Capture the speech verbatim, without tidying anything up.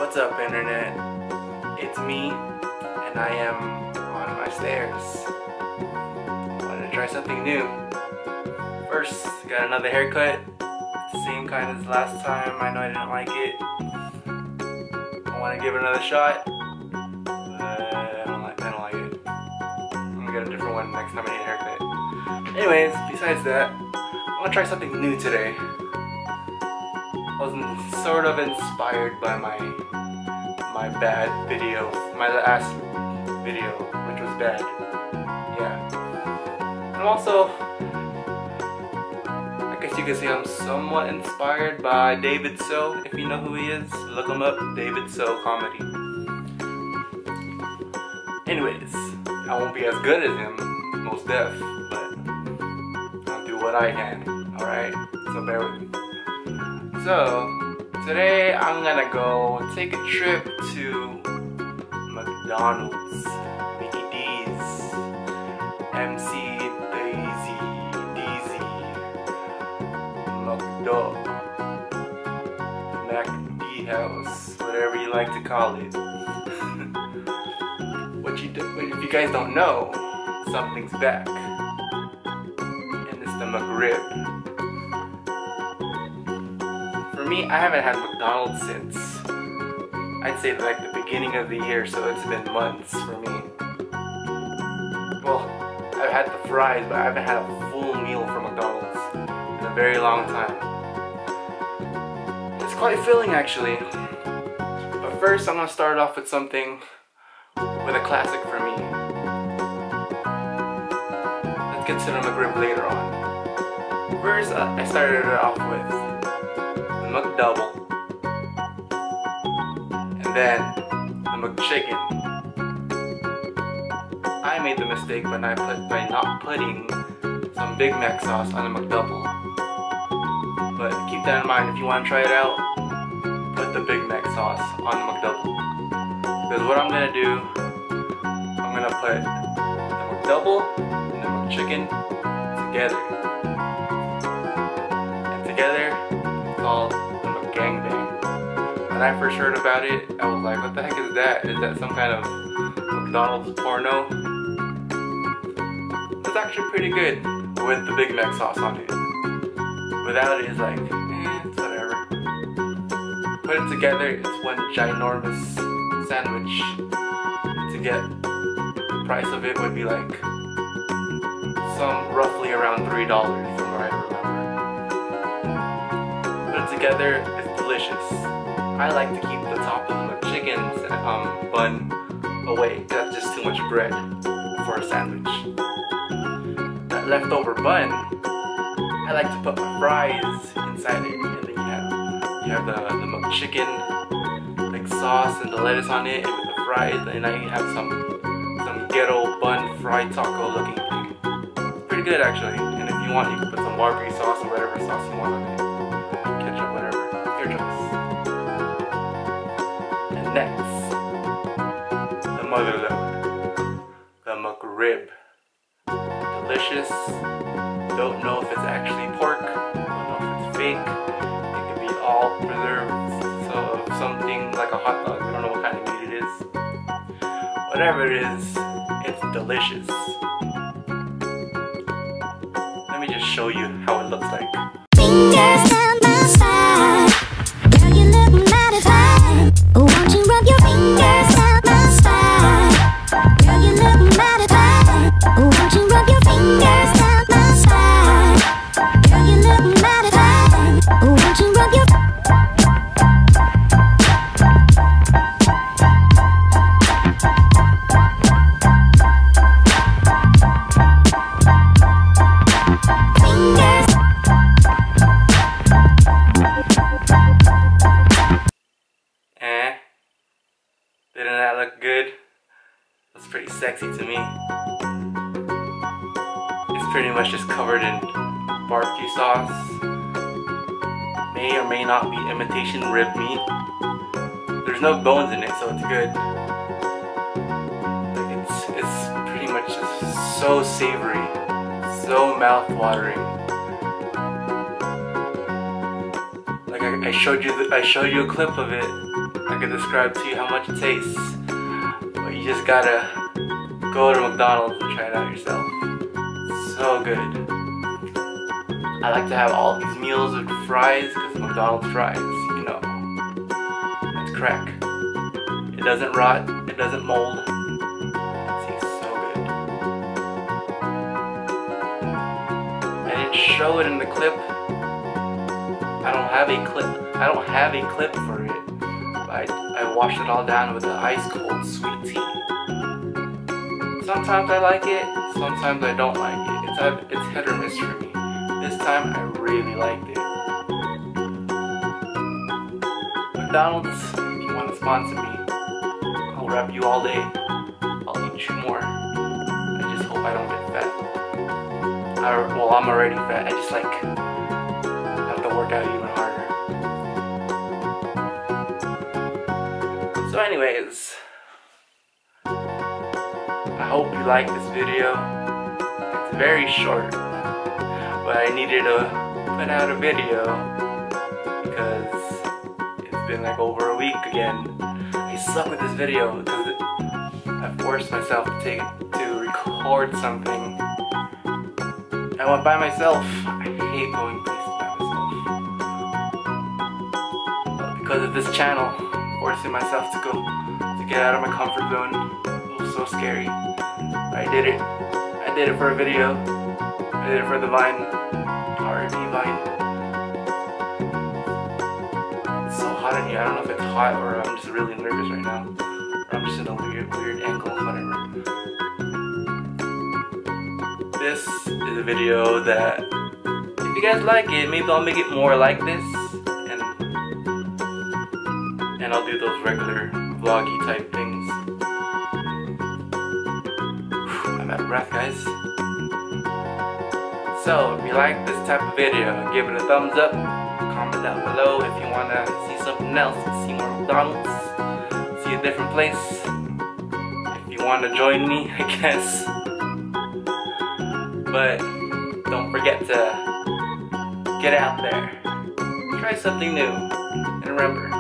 What's up, internet? It's me, and I am on my stairs. Wanted to try something new. First, got another haircut. The same kind as last time. I know I didn't like it. I want to give it another shot, but I don't like. I don't like it. I'm gonna get a different one next time I need a haircut. Anyways, besides that, I want to try something new today. I was sort of inspired by my my bad video, my last video, which was bad. Yeah. And also, I guess you could say I'm somewhat inspired by David So. If you know who he is, look him up. David So Comedy. Anyways, I won't be as good as him, most def, but I'll do what I can. Alright? So bear with me. So, today I'm gonna go take a trip to McDonald's, Mickey D's, M C Daisy, Deezy, McDo, MacD House, whatever you like to call it. What you do, if you guys don't know, something's back, and it's the McRib. For me, I haven't had McDonald's since, I'd say like the beginning of the year, so it's been months for me. Well, I've had the fries, but I haven't had a full meal from McDonald's in a very long time. It's quite filling actually. But first, I'm gonna start off with something, with a classic for me. Let's get to the McRib later on. First, uh, I started it off with McDouble, and then the McChicken. I made the mistake when I put by not putting some Big Mac sauce on the McDouble. But keep that in mind if you want to try it out. Put the Big Mac sauce on the McDouble. Because what I'm gonna do, I'm gonna put the McDouble and the McChicken together, and together it's called Gangbang. When I first heard about it, I was like, what the heck is that? Is that some kind of McDonald's porno? It's actually pretty good with the Big Mac sauce on it. Without it, it's like, eh, it's whatever. Put it together, it's one ginormous sandwich. To get the price of it would be like some roughly around three dollars from what I remember. Put it together, it's delicious. I like to keep the top of the McChicken's um, bun away. That's just too much bread for a sandwich. That leftover bun, I like to put my fries inside it, and then you have you have the, the McChicken like sauce and the lettuce on it, and with the fries, and now you have some some ghetto bun fried taco looking thing. Pretty good actually. And if you want, you can put some barbecue sauce or whatever sauce you want on it. Ketchup, whatever. Your choice. And next, the mother load, the McRib. Delicious. Don't know if it's actually pork. Don't know if it's fake. It could be all preserved, so something like a hot dog. I don't know what kind of meat it is. Whatever it is, it's delicious. Let me just show you how it looks like. Fingers down my side, girl, you look mighty fine. Won't you rub your fingers down my spine? Girl, you look mighty fine. Won't you rub your fingers down my spine? Girl, you look mighty fine. Won't you rub your good. That's pretty sexy to me. It's pretty much just covered in barbecue sauce. May or may not be imitation rib meat. There's no bones in it, so it's good. Like it's it's pretty much just so savory, so mouth-watering. Like I, I showed you the, I showed you a clip of it. I could describe to you how much it tastes, but you just gotta go to McDonald's and try it out yourself. It's so good. I like to have all these meals with fries because McDonald's fries, you know, that's crack. It doesn't rot, it doesn't mold. It tastes so good. I didn't show it in the clip. I don't have a clip. I don't have a clip for it. But I, I washed it all down with the ice cold sweet tea. Sometimes I like it, sometimes I don't like it. It's it's hit or miss for me. This time I really liked it. McDonald's, if you want to sponsor me, I'll rep you all day. I'll eat you more. I just hope I don't get fat. I, well, I'm already fat. I just like have to work out even harder. So anyways, I hope you like this video. It's very short, but I needed to put out a video because it's been like over a week again. I suck with this video because I forced myself to take to record something. I went by myself. I hate going places by myself. But because of this channel, forcing myself to go to get out of my comfort zone, it was so scary. I did it. I did it for a video. I did it for the Vine, R and B Vine. It's so hot in here. I don't know if it's hot or I'm just really nervous right now. Or I'm just in a weird, weird angle, whatever. This is a video that, if you guys like it, maybe I'll make it more like this. And, and I'll do those regular vloggy type things. I'm out of breath, guys. So, if you like this type of video, give it a thumbs up. Comment down below if you want to see something else. See more McDonald's. See a different place. If you want to join me, I guess. But don't forget to get out there. Try something new. And remember,